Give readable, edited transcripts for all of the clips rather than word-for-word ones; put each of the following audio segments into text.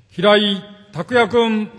平井卓也君。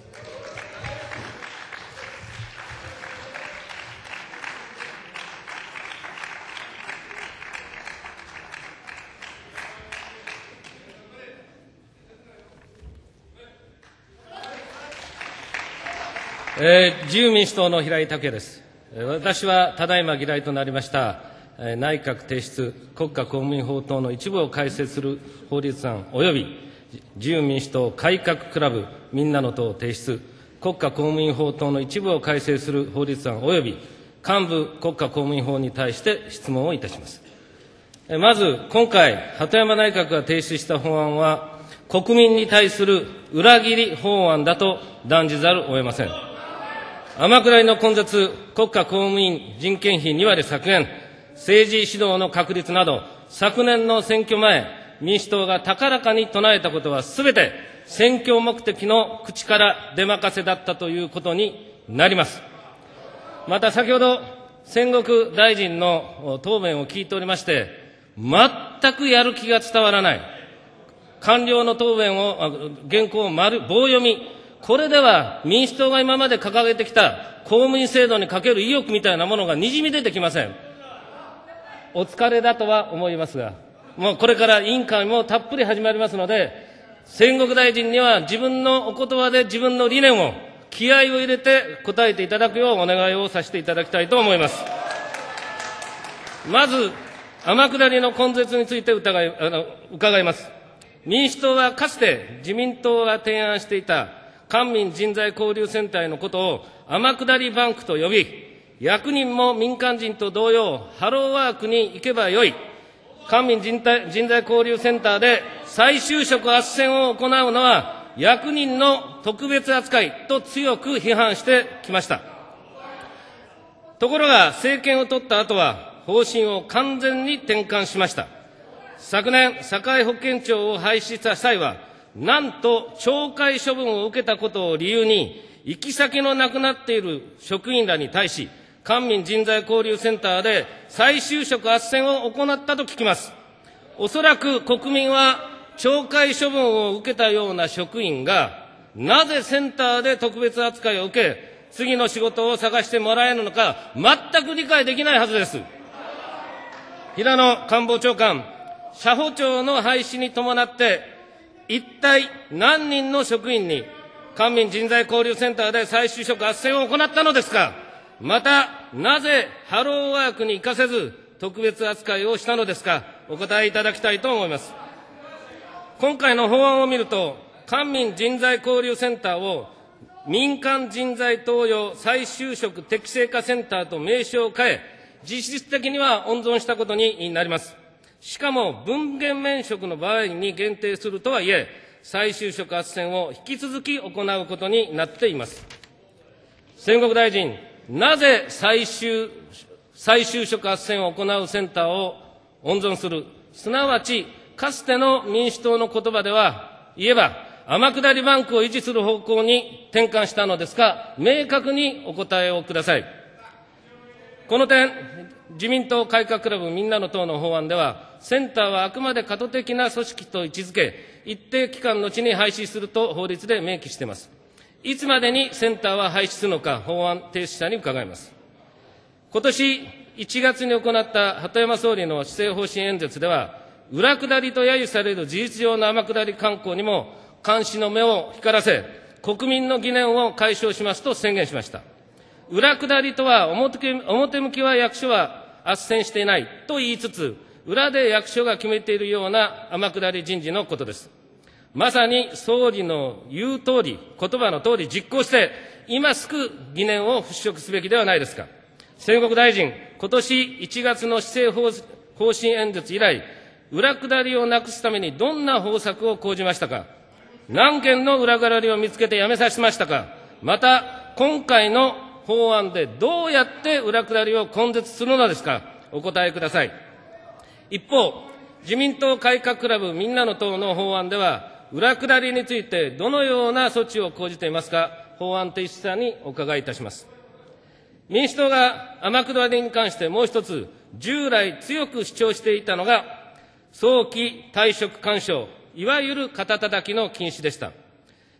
自由民主党の平井卓也です。私はただいま議題となりました内閣提出国家公務員法等の一部を改正する法律案及び自由民主党改革クラブみんなの党提出国家公務員法等の一部を改正する法律案及び幹部国家公務員法に対して質問をいたします。まず今回鳩山内閣が提出した法案は国民に対する裏切り法案だと断じざるを得ません。天下りの根絶、国家公務員人件費2割削減、政治指導の確立など、昨年の選挙前、民主党が高らかに唱えたことはすべて選挙目的の口から出任せだったということになります。また先ほど、戦国大臣の答弁を聞いておりまして、全くやる気が伝わらない。官僚の答弁を、原稿を棒読み、これでは民主党が今まで掲げてきた公務員制度にかける意欲みたいなものがにじみ出てきません。お疲れだとは思いますが、もうこれから委員会もたっぷり始まりますので、戦国大臣には自分のお言葉で自分の理念を、気合を入れて答えていただくようお願いをさせていただきたいと思います。まず、天下りの根絶について伺います。民主党はかつて自民党が提案していた官民人材交流センターのことを天下りバンクと呼び、役人も民間人と同様、ハローワークに行けばよい、官民人材交流センターで再就職斡旋を行うのは役人の特別扱いと強く批判してきました。ところが政権を取った後は方針を完全に転換しました。昨年、社会保険庁を廃止した際は、なんと懲戒処分を受けたことを理由に、行き先のなくなっている職員らに対し、官民人材交流センターで再就職斡旋を行ったと聞きます。おそらく国民は懲戒処分を受けたような職員が、なぜセンターで特別扱いを受け、次の仕事を探してもらえるのか、全く理解できないはずです。平野官房長官、社保庁の廃止に伴って、一体何人の職員に官民人材交流センターで再就職斡旋を行ったのですか。また、なぜハローワークに行かせず特別扱いをしたのですか。お答えいただきたいと思います。今回の法案を見ると、官民人材交流センターを民間人材登用再就職適正化センターと名称を変え、実質的には温存したことになります。しかも分限免職の場合に限定するとはいえ、再就職斡旋を引き続き行うことになっています。戦国大臣、なぜ再就職斡旋を行うセンターを温存する、すなわちかつての民主党の言葉では言えば、天下りバンクを維持する方向に転換したのですか、明確にお答えをください。この点、自民党改革クラブみんなの党の法案では、センターはあくまで過渡的な組織と位置づけ、一定期間の後に廃止すると法律で明記しています。いつまでにセンターは廃止するのか、法案提出者に伺います。今年1月に行った鳩山総理の施政方針演説では、裏下りと揶揄される事実上の天下り観光にも監視の目を光らせ、国民の疑念を解消しますと宣言しました。裏下りとは表向きは役所は斡旋していないと言いつつ、裏で役所が決めているような天下り人事のことです。まさに総理の言う通り、言葉の通り実行して、今すぐ疑念を払拭すべきではないですか。戦国大臣、今年1月の施政方針演説以来、裏下りをなくすためにどんな方策を講じましたか。何件の裏下りを見つけてやめさせましたか。また、今回の法案でどうやって裏下りを根絶するのですか。お答えください。一方、自民党改革クラブみんなの党の法案では、裏下りについてどのような措置を講じていますか。法案提出者にお伺いいたします。民主党が天下りに関してもう一つ、従来強く主張していたのが、早期退職勧奨、いわゆる肩たたきの禁止でした。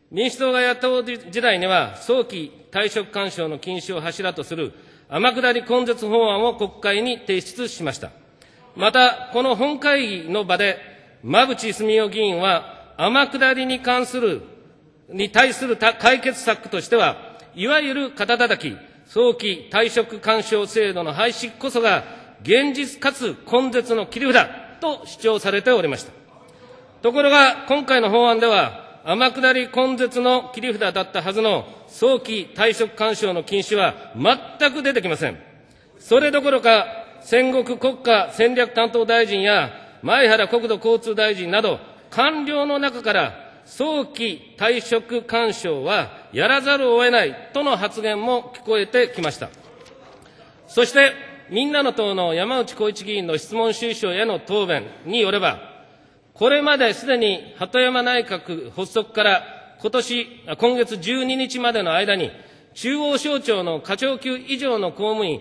民主党が野党時代には、早期退職勧奨の禁止を柱とする天下り根絶法案を国会に提出しました。また、この本会議の場で、馬淵澄夫議員は、天下りに対する解決策としては、いわゆる肩叩き、早期退職勧奨制度の廃止こそが、現実かつ根絶の切り札と主張されておりました。ところが、今回の法案では、天下り根絶の切り札だったはずの早期退職勧奨の禁止は全く出てきません。それどころか、戦国国家戦略担当大臣や前原国土交通大臣など、官僚の中から早期退職勧奨はやらざるを得ないとの発言も聞こえてきました。そして、みんなの党の山内浩一議員の質問主意書への答弁によれば、これまですでに鳩山内閣発足から今月12日までの間に、中央省庁の課長級以上の公務員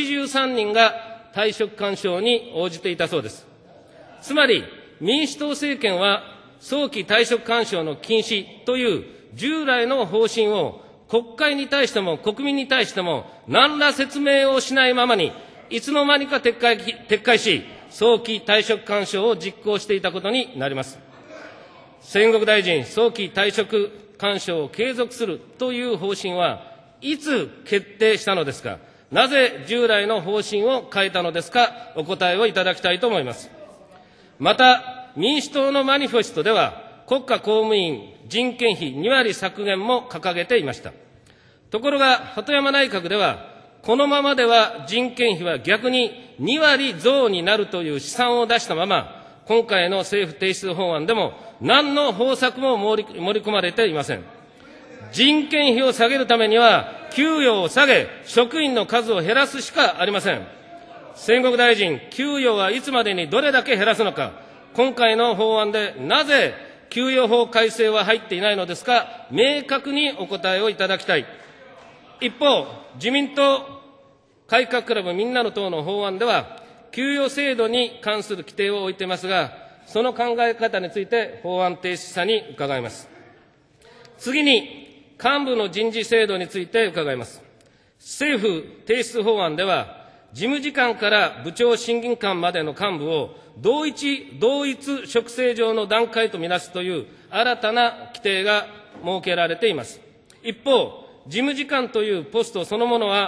83人が退職勧奨に応じていたそうです。つまり、民主党政権は早期退職勧奨の禁止という従来の方針を国会に対しても国民に対しても何ら説明をしないままに、いつの間にか撤回し、早期退職勧奨を実行していたことになります。戦国大臣、早期退職勧奨を継続するという方針はいつ決定したのですか。なぜ従来の方針を変えたのですか。お答えをいただきたいと思います。また、民主党のマニフェストでは、国家公務員人件費2割削減も掲げていました。ところが、鳩山内閣では、このままでは人件費は逆に2割増になるという試算を出したまま、今回の政府提出法案でも何の方策も盛り込まれていません。人件費を下げるためには、給与を下げ、職員の数を減らすしかありません。戦国大臣、給与はいつまでにどれだけ減らすのか、今回の法案でなぜ給与法改正は入っていないのですか、明確にお答えをいただきたい。一方、自民党改革クラブみんなの党の法案では、給与制度に関する規定を置いていますが、その考え方について法案提出者に伺います。次に、幹部の人事制度について伺います。政府提出法案では、事務次官から部長審議官までの幹部を同一職制上の段階とみなすという新たな規定が設けられています。一方、事務次官というポストそのものは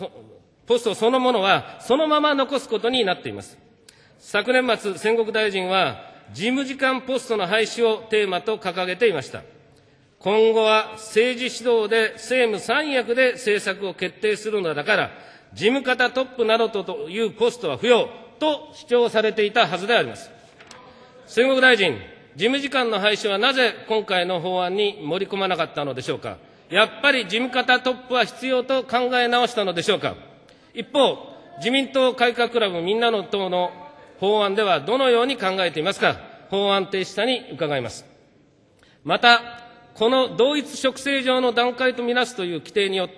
そのまま残すことになっています。昨年末、戦国大臣は事務次官ポストの廃止をテーマと掲げていました。今後は政治指導で政務三役で政策を決定するのだから、事務方トップなどというポストは不要と主張されていたはずであります。戦国大臣、事務次官の廃止はなぜ今回の法案に盛り込まなかったのでしょうか。やっぱり事務方トップは必要と考え直したのでしょうか。一方、自民党改革クラブみんなの党の法案ではどのように考えていますか。法案提出者に伺います。また、この同一職制上の段階とみなすという規定によって、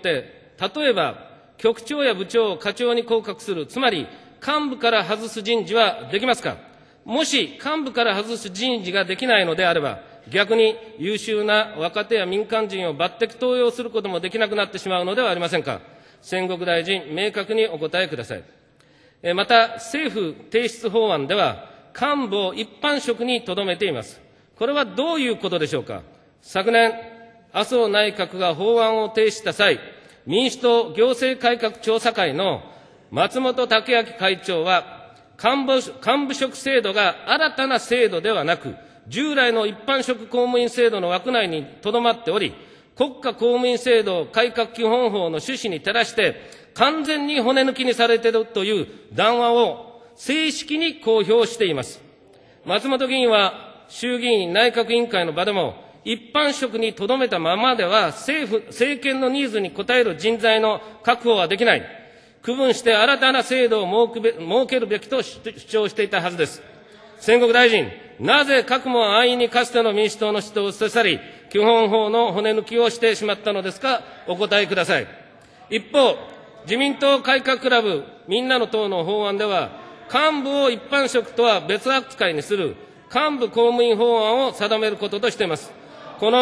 例えば、局長や部長を課長に降格する、つまり幹部から外す人事はできますか。もし幹部から外す人事ができないのであれば、逆に優秀な若手や民間人を抜擢登用することもできなくなってしまうのではありませんか。戦国大臣、明確にお答えください。また、政府提出法案では、幹部を一般職にとどめています。これはどういうことでしょうか。昨年、麻生内閣が法案を提出した際、民主党行政改革調査会の松本剛明会長は、幹部職制度が新たな制度ではなく、従来の一般職公務員制度の枠内にとどまっており、国家公務員制度改革基本法の趣旨に照らして、完全に骨抜きにされているという談話を正式に公表しています。松本議員は衆議院内閣委員会の場でも、一般職にとどめたままでは政権のニーズに応える人材の確保はできない。区分して新たな制度を設けるべきと主張していたはずです。戦国大臣、なぜ核も安易にかつての民主党の主張を捨て去り、基本法の骨抜きをしてしまったのですか。お答えください。一方、自民党改革クラブみんなの党の法案では、幹部を一般職とは別扱いにする幹部公務員法案を定めることとしています。この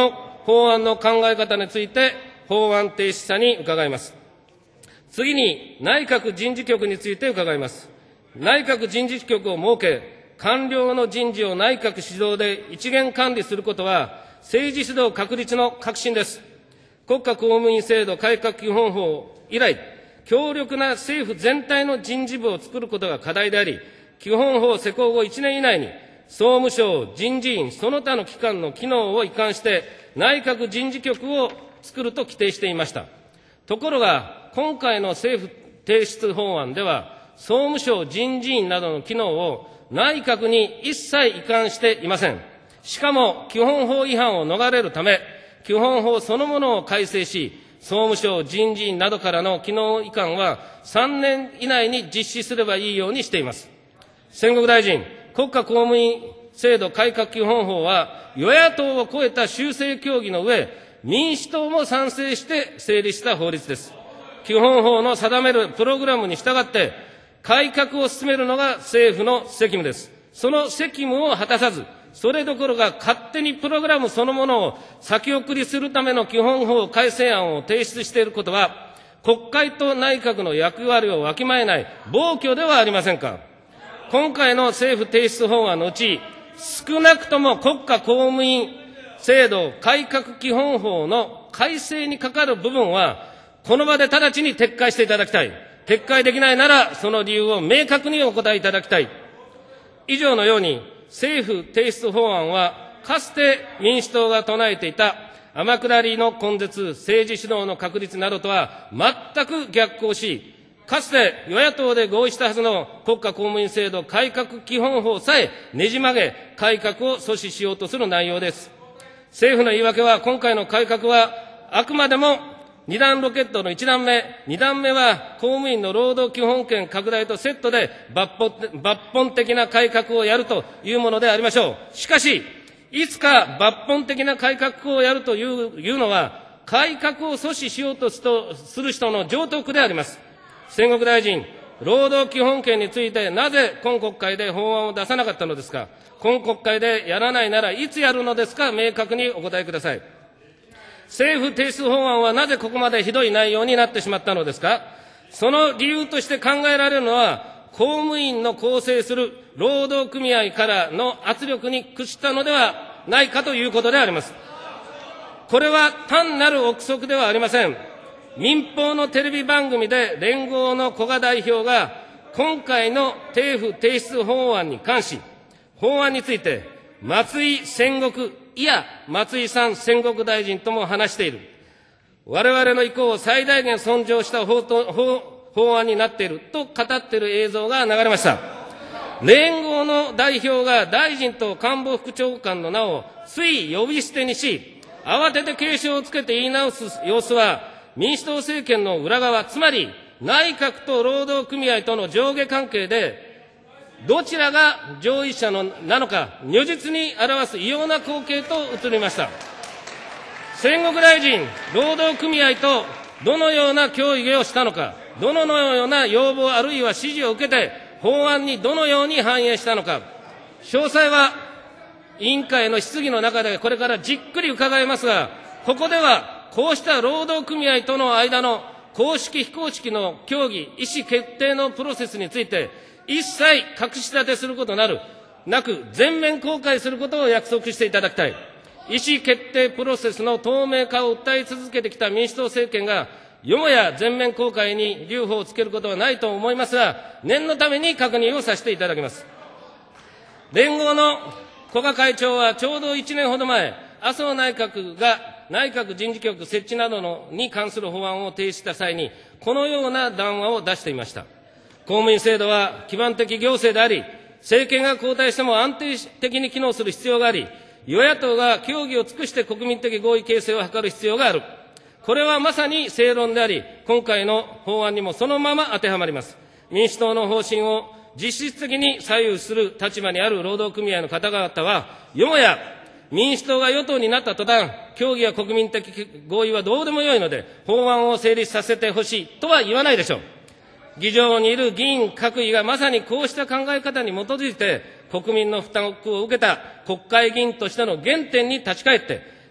法案の考え方について、法案提出者に伺います。次に、内閣人事局について伺います。内閣人事局を設け、官僚の人事を内閣主導で一元管理することは、政治主導確立の革新です。国家公務員制度改革基本法以来、強力な政府全体の人事部を作ることが課題であり、基本法施行後1年以内に、総務省、人事院、その他の機関の機能を移管して、内閣人事局を作ると規定していました。ところが、今回の政府提出法案では、総務省、人事院などの機能を内閣に一切移管していません。しかも、基本法違反を逃れるため、基本法そのものを改正し、総務省、人事院などからの機能移管は3年以内に実施すればいいようにしています。戦国大臣、国家公務員制度改革基本法は、与野党を超えた修正協議の上、民主党も賛成して成立した法律です。基本法の定めるプログラムに従って、改革を進めるのが政府の責務です。その責務を果たさず、それどころか勝手にプログラムそのものを先送りするための基本法改正案を提出していることは、国会と内閣の役割をわきまえない暴挙ではありませんか。今回の政府提出法案のうち、少なくとも国家公務員制度改革基本法の改正にかかる部分は、この場で直ちに撤回していただきたい。撤回できないなら、その理由を明確にお答えいただきたい。以上のように、政府提出法案は、かつて民主党が唱えていた天下りの根絶、政治主導の確立などとは全く逆行し、かつて与野党で合意したはずの国家公務員制度改革基本法さえねじ曲げ、改革を阻止しようとする内容です。政府の言い訳は、今回の改革はあくまでも2段ロケットの1段目、2段目は公務員の労働基本権拡大とセットで抜本的な改革をやるというものでありましょう。しかし、いつか抜本的な改革をやるというのは、改革を阻止しようとする人の常套句であります。戦国大臣、労働基本権についてなぜ今国会で法案を出さなかったのですか。今国会でやらないならいつやるのですか。明確にお答えください。政府提出法案はなぜここまでひどい内容になってしまったのですか。その理由として考えられるのは、公務員の構成する労働組合からの圧力に屈したのではないかということであります。これは単なる憶測ではありません。民放のテレビ番組で連合の古賀代表が今回の政府提出法案に関し、法案について松井戦国、いや松井さん戦国大臣とも話している。我々の意向を最大限尊重した法案になっていると語っている映像が流れました。連合の代表が大臣と官房副長官の名をつい呼び捨てにし、慌てて警鐘をつけて言い直す様子は、民主党政権の裏側、つまり内閣と労働組合との上下関係で、どちらが上位者なのか、如実に表す異様な光景と映りました。戦国大臣、労働組合とどのような協議をしたのか、どのような要望あるいは指示を受けて、法案にどのように反映したのか、詳細は委員会の質疑の中でこれからじっくり伺いますが、ここではこうした労働組合との間の公式非公式の協議、意思決定のプロセスについて、一切隠し立てすることなく、全面公開することを約束していただきたい。意思決定プロセスの透明化を訴え続けてきた民主党政権が、よもや全面公開に留保をつけることはないと思いますが、念のために確認をさせていただきます。連合の古賀会長はちょうど1年ほど前、麻生内閣が内閣人事局設置などに関する法案を提出した際に、このような談話を出していました。公務員制度は基盤的行政であり、政権が交代しても安定的に機能する必要があり、与野党が協議を尽くして国民的合意形成を図る必要がある。これはまさに正論であり、今回の法案にもそのまま当てはまります。民主党の方針を実質的に左右する立場にある労働組合の方々は、よもや民主党が与党になった途端、協議や国民的合意はどうでもよいので、法案を成立させてほしいとは言わないでしょう。議場にいる議員各位がまさにこうした考え方に基づいて、国民の負担を受けた国会議員としての原点に立ち返って、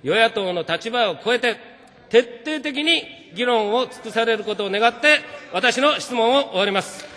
与野党の立場を超えて、徹底的に議論を尽くされることを願って、私の質問を終わります。